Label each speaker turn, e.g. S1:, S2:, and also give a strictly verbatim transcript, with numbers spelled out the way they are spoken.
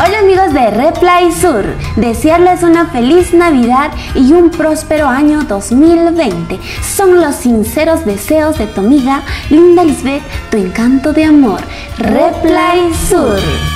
S1: Hola amigos de Replay Sur, desearles una feliz Navidad y un próspero año dos mil veinte. Son los sinceros deseos de tu amiga Linda Lisbeth, tu encanto de amor. Replay Sur.